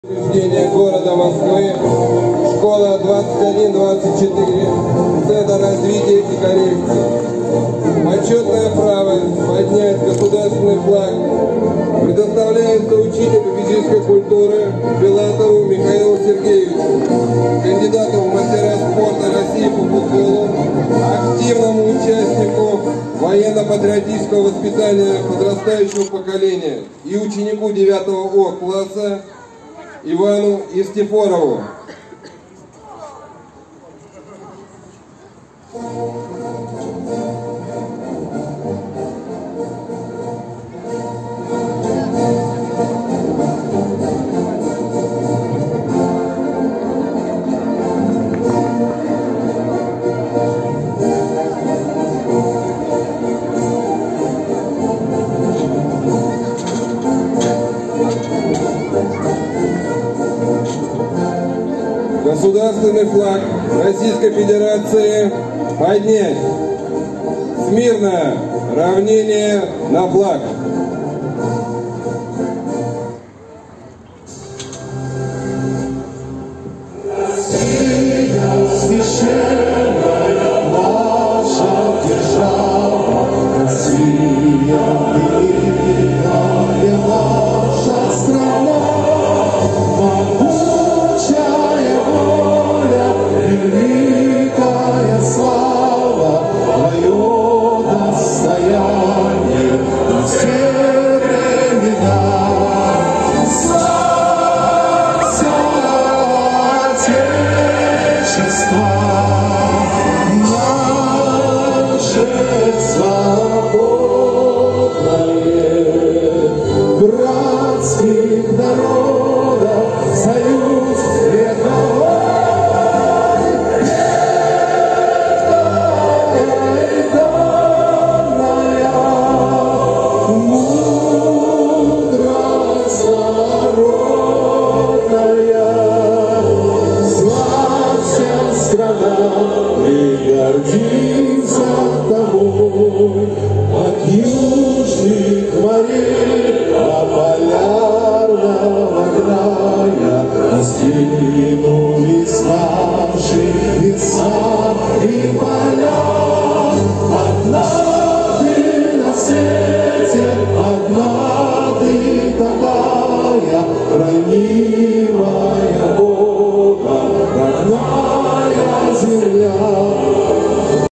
Учреждение города Москвы, школа 2124, Центр развития и коррекции. Почетное право поднять государственный флаг предоставляется учителю физической культуры Филатову Михаилу Сергеевичу, кандидату в мастера спорта России по футболу, активному участнику военно-патриотического воспитания подрастающего поколения и ученику 9 О класса Ивану Истифонову. Государственный флаг Российской Федерации поднять. Смирно равнение на флаг.